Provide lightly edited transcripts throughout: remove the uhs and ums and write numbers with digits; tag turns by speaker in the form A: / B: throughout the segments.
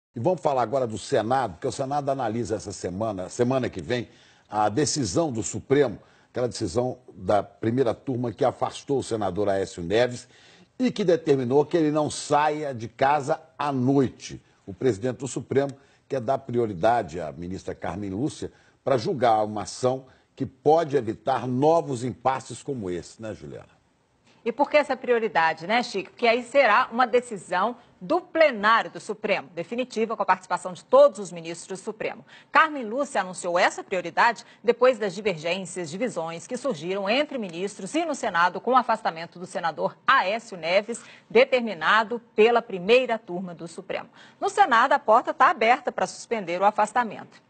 A: E vamos falar agora do Senado, porque o Senado analisa essa semana que vem, a decisão do Supremo, aquela decisão da primeira turma que afastou o senador Aécio Neves e que determinou que ele não saia de casa à noite. O presidente do Supremo quer dar prioridade à ministra Carmen Lúcia para julgar uma ação que pode evitar novos impasses como esse, né, Juliana?
B: E por que essa prioridade, né, Chico? Porque aí será uma decisão do plenário do Supremo, definitiva, com a participação de todos os ministros do Supremo. Carmen Lúcia anunciou essa prioridade depois das divergências, divisões que surgiram entre ministros e no Senado com o afastamento do senador Aécio Neves, determinado pela primeira turma do Supremo. No Senado, a porta está aberta para suspender o afastamento.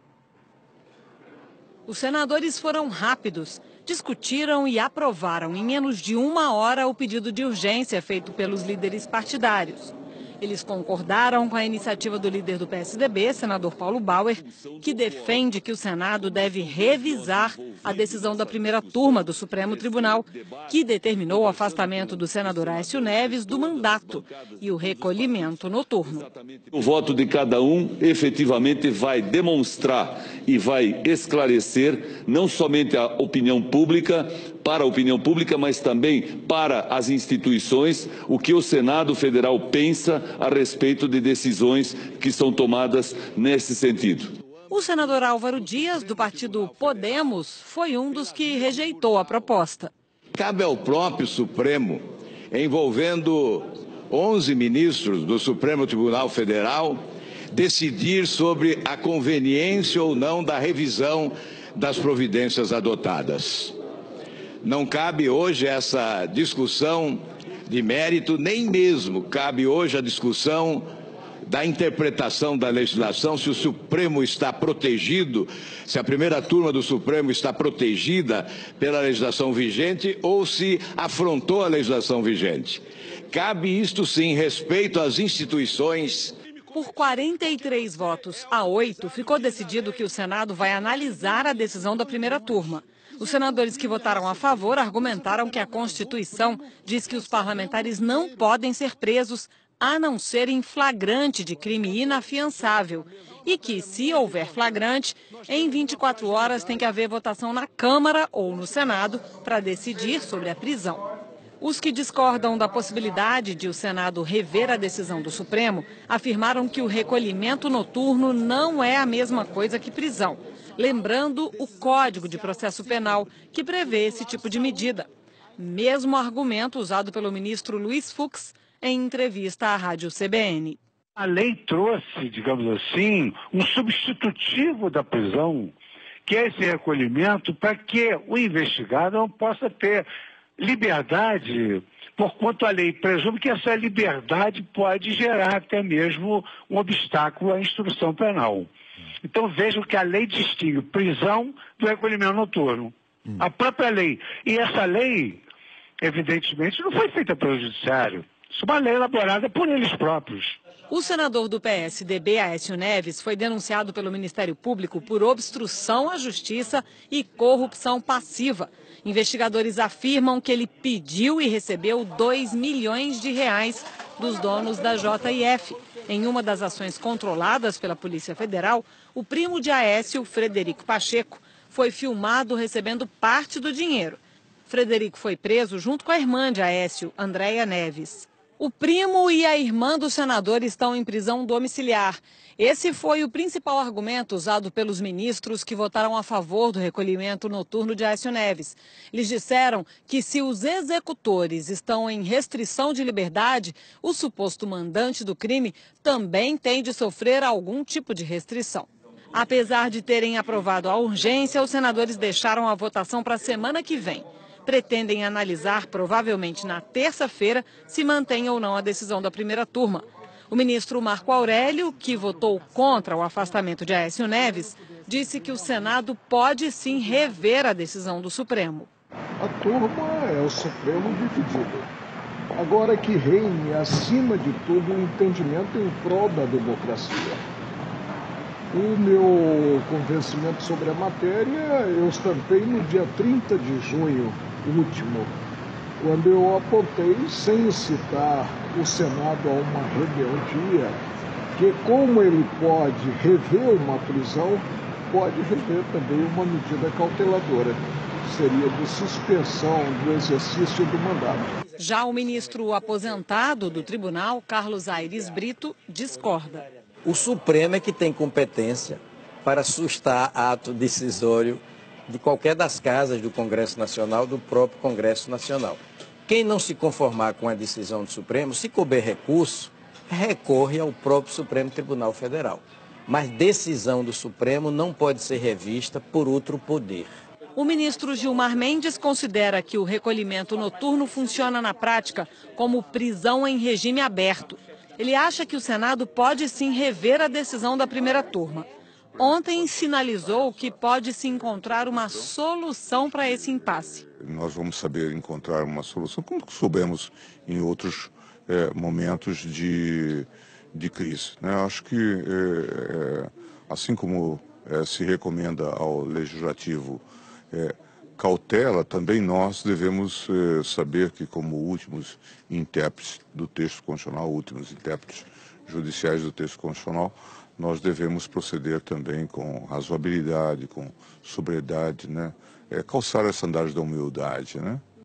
C: Os senadores foram rápidos, discutiram e aprovaram em menos de uma hora o pedido de urgência feito pelos líderes partidários. Eles concordaram com a iniciativa do líder do PSDB, senador Paulo Bauer, que defende que o Senado deve revisar a decisão da primeira turma do Supremo Tribunal, que determinou o afastamento do senador Aécio Neves do mandato e o recolhimento noturno.
D: O voto de cada um efetivamente vai demonstrar e vai esclarecer não somente a opinião pública, para a opinião pública, mas também para as instituições, o que o Senado Federal pensa a respeito de decisões que são tomadas nesse sentido.
C: O senador Álvaro Dias, do partido Podemos, foi um dos que rejeitou a proposta.
E: Cabe ao próprio Supremo, envolvendo 11 ministros do Supremo Tribunal Federal, decidir sobre a conveniência ou não da revisão das providências adotadas. Não cabe hoje essa discussão de mérito, nem mesmo cabe hoje a discussão da interpretação da legislação, se o Supremo está protegido, se a primeira turma do Supremo está protegida pela legislação vigente ou se afrontou a legislação vigente. Cabe isto sim, respeito às instituições.
C: Por 43 votos a 8, ficou decidido que o Senado vai analisar a decisão da primeira turma. Os senadores que votaram a favor argumentaram que a Constituição diz que os parlamentares não podem ser presos a não ser em flagrante de crime inafiançável e que, se houver flagrante, em 24 horas tem que haver votação na Câmara ou no Senado para decidir sobre a prisão. Os que discordam da possibilidade de o Senado rever a decisão do Supremo afirmaram que o recolhimento noturno não é a mesma coisa que prisão, lembrando o Código de Processo Penal, que prevê esse tipo de medida. Mesmo argumento usado pelo ministro Luiz Fux em entrevista à Rádio CBN.
F: A lei trouxe, digamos assim, um substitutivo da prisão, que é esse recolhimento, para que o investigado não possa ter liberdade, porquanto a lei presume que essa liberdade pode gerar até mesmo um obstáculo à instrução penal. Então vejam que a lei distingue prisão do recolhimento noturno. A própria lei. E essa lei, evidentemente, não foi feita pelo judiciário. Isso é uma lei elaborada por eles próprios.
C: O senador do PSDB, Aécio Neves, foi denunciado pelo Ministério Público por obstrução à justiça e corrupção passiva. Investigadores afirmam que ele pediu e recebeu 2 milhões de reais dos donos da JF. Em uma das ações controladas pela Polícia Federal, o primo de Aécio, Frederico Pacheco, foi filmado recebendo parte do dinheiro. Frederico foi preso junto com a irmã de Aécio, Andréia Neves. O primo e a irmã do senador estão em prisão domiciliar. Esse foi o principal argumento usado pelos ministros que votaram a favor do recolhimento noturno de Aécio Neves. Eles disseram que se os executores estão em restrição de liberdade, o suposto mandante do crime também tem de sofrer algum tipo de restrição. Apesar de terem aprovado a urgência, os senadores deixaram a votação para a semana que vem. Pretendem analisar, provavelmente na terça-feira, se mantém ou não a decisão da primeira turma. O ministro Marco Aurélio, que votou contra o afastamento de Aécio Neves, disse que o Senado pode sim rever a decisão do Supremo.
G: A turma é o Supremo dividido. Agora que reine, acima de tudo, o entendimento em prol da democracia. O meu convencimento sobre a matéria eu estampei no dia 30 de junho último, quando eu apontei, sem citar o Senado a uma rebeldia, Porque como ele pode rever uma prisão, pode rever também uma medida cauteladora, que seria de suspensão do exercício do mandato.
C: Já o ministro aposentado do tribunal, Carlos Aires Brito, discorda.
H: O Supremo é que tem competência para sustar ato decisório de qualquer das casas do Congresso Nacional, do próprio Congresso Nacional. Quem não se conformar com a decisão do Supremo, se couber recurso, recorre ao próprio Supremo Tribunal Federal. Mas decisão do Supremo não pode ser revista por outro poder.
C: O ministro Gilmar Mendes considera que o recolhimento noturno funciona na prática como prisão em regime aberto. Ele acha que o Senado pode sim rever a decisão da primeira turma. Ontem sinalizou que pode se encontrar uma solução para esse impasse.
I: Nós vamos saber encontrar uma solução, como soubemos em outros momentos de crise. Acho que, assim como se recomenda ao Legislativo cautela, também nós devemos saber que, como últimos intérpretes do texto constitucional, últimos intérpretes judiciais do texto constitucional, nós devemos proceder também com razoabilidade, com sobriedade, calçar as sandálias da humildade,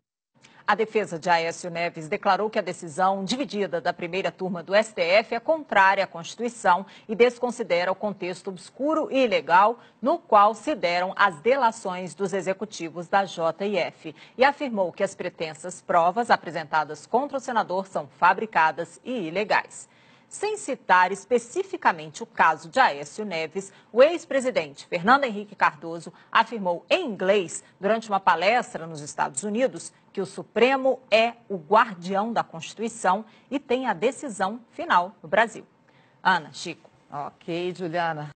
B: A defesa de Aécio Neves declarou que a decisão dividida da primeira turma do STF é contrária à Constituição e desconsidera o contexto obscuro e ilegal no qual se deram as delações dos executivos da JF e afirmou que as pretensas provas apresentadas contra o senador são fabricadas e ilegais. Sem citar especificamente o caso de Aécio Neves, o ex-presidente Fernando Henrique Cardoso afirmou em inglês, durante uma palestra nos Estados Unidos, que o Supremo é o guardião da Constituição e tem a decisão final no Brasil. Ana, Chico.
J: Ok, Juliana.